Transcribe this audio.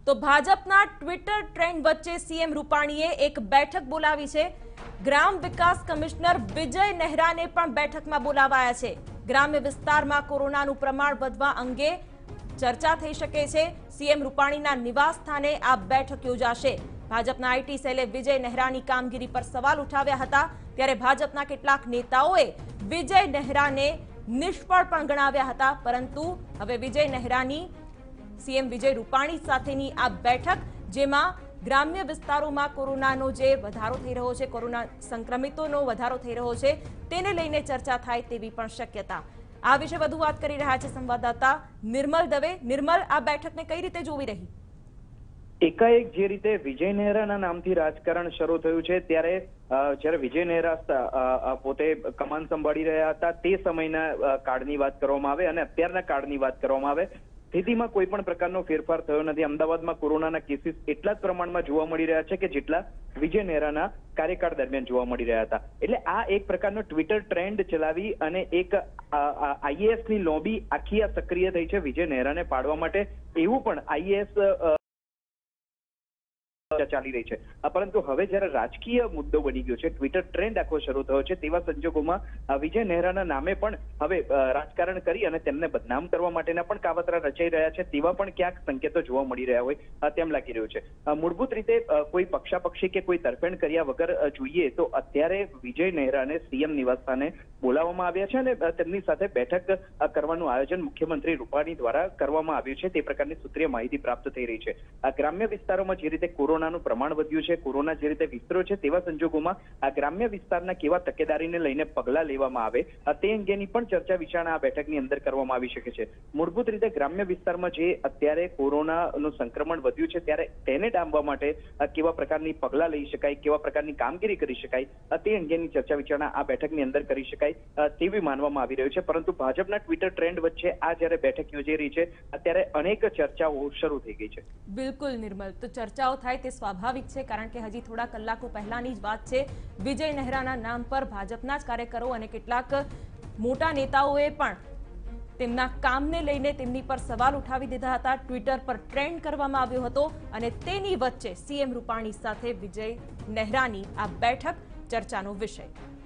તો ભાજપના Twitter trend વચ્ચે સીએમ રૂપાણીએ એક બેઠક બોલાવી છે। ગ્રામ વિકાસ કમિશનર વિજય નેહરાને પણ બેઠકમાં બોલાવાયા છે। ગ્રામ્ય વિસ્તારમાં કોરોનાનું પ્રમાણ વધવા અંગે ચર્ચા થઈ શકે છે। સીએમ રૂપાણીના નિવાસ સ્થાને આ બેઠક યોજાશે। ભાજપના આઈટી સેલે વિજય નેહરાની કામગીરી પર સવાલ ઉઠાવ્યા હતા, ત્યારે ભાજપના કેટલાક નેતાઓએ વિજય નેહરાને નિષ્ફળ પણ ગણાવ્યા હતા, પરંતુ હવે વિજય નેહરાની સીએમ વિજય રૂપાણી સાથેની આ બેઠક, જેમાં ગ્રામ્ય વિસ્તારોમાં કોરોનાનો જે વધારો થઈ રહ્યો છે, કોરોના સંક્રમિતોનો વધારો થઈ રહ્યો છે, તેને લઈને ચર્ચા થાય તેવી પણ શક્યતા। આ વિશે વધુ વાત કરી રહ્યા છે સંવાદદાતા નિર્મલ દવે। નિર્મલ, આ બેઠકને કઈ રીતે જોવી રહી? એકાએક જે રીતે વિજય નેહરાના નામથી રાજકારણ શરૂ થયું છે, ત્યારે જ્યારે વિજય નેહરા પોતે કમાન સંભાળી રહ્યા હતા તે સમયના કાળની વાત કરવામાં આવે અને અત્યારના કાળની વાત કરવામાં આવે, સ્થિતિમાં કોઈ પણ પ્રકારનો ફેરફાર થયો નથી। અમદાવાદમાં કોરોનાના કેસીસ એટલા જ પ્રમાણમાં જોવા મળી રહ્યા છે કે જેટલા વિજય નેહરાના કાર્યકાળ દરમિયાન જોવા મળી રહ્યા હતા। એટલે આ એક પ્રકારનો ટ્વિટર ટ્રેન્ડ ચલાવી અને એક આઈએએસ ની લોબી આખી આ સક્રિય થઈ છે વિજય નેહરાને પાડવા માટે, એવું પણ આઈએએસ ચાલી રહી છે। પરંતુ હવે જ્યારે રાજકીય મુદ્દો બની ગયો છે, ટ્વિટર ટ્રેન્ડ આખો શરૂ થયો છે, તેવા સંજોગોમાં વિજય નેહરાના નામે પણ હવે રાજકારણ કરી અને તેમને બદનામ કરવા માટેના પણ કાવતરા રચાઈ રહ્યા છે, તેવા પણ ક્યાંક સંકેતો જોવા મળી રહ્યા હોય તેમ લાગી રહ્યું છે। મૂળભૂત રીતે કોઈ પક્ષાપક્ષી કે કોઈ તરફેણ કર્યા વગર જોઈએ તો અત્યારે વિજય નેહરાને સીએમ નિવાસસ્થાને બોલાવવામાં આવ્યા છે અને તેમની સાથે બેઠક કરવાનું આયોજન મુખ્યમંત્રી રૂપાણી દ્વારા કરવામાં આવ્યું છે, તે પ્રકારની સૂત્રીય માહિતી પ્રાપ્ત થઈ રહી છે। ગ્રામ્ય વિસ્તારોમાં જે રીતે કોરોનાનું પ્રમાણ વધ્યું છે, કોરોના જે રીતે વિસ્તર્યો છે, તેવા સંજોગોમાં આ ગ્રામ્ય વિસ્તારના કેવા તકેદારીને લઈને પગલા લેવામાં આવે તે અંગેની પણ ચર્ચા વિચારણા આ બેઠકની અંદર કરવામાં આવી શકે છે। મૂળભૂત રીતે ગ્રામ્ય વિસ્તારમાં જે અત્યારે કોરોનાનું સંક્રમણ વધ્યું છે, ત્યારે તેને ડામવા માટે કેવા પ્રકારની પગલા લઈ શકાય, કેવા પ્રકારની કામગીરી કરી શકાય, તે અંગેની ચર્ચા વિચારણા આ બેઠકની અંદર કરી શકાય તેવી માનવામાં આવી રહ્યું છે। પરંતુ ભાજપના ટ્વિટર ટ્રેન્ડ વચ્ચે આ જ્યારે બેઠક યોજાઈ રહી છે, અત્યારે અનેક ચર્ચાઓ શરૂ થઈ ગઈ છે। બિલકુલ નિર્મલ, તો ચર્ચાઓ થાય તે સ્વાભાવિક છે, કારણ કે હજી થોડા કલાકો પહેલાની જ વાત છે। વિજય નેહરાના નામ પર ભાજપના જ કાર્યકરો અને કેટલાક મોટા નેતાઓએ પણ તેમના કામને લઈને તેમની પર સવાલ ઉઠાવી દીધા હતા, ટ્વિટર પર ટ્રેન્ડ કરવામાં આવ્યો હતો અને તેની વચ્ચે સીએમ રૂપાણી સાથે વિજય નેહરાની આ બેઠક ચર્ચાનો વિષય।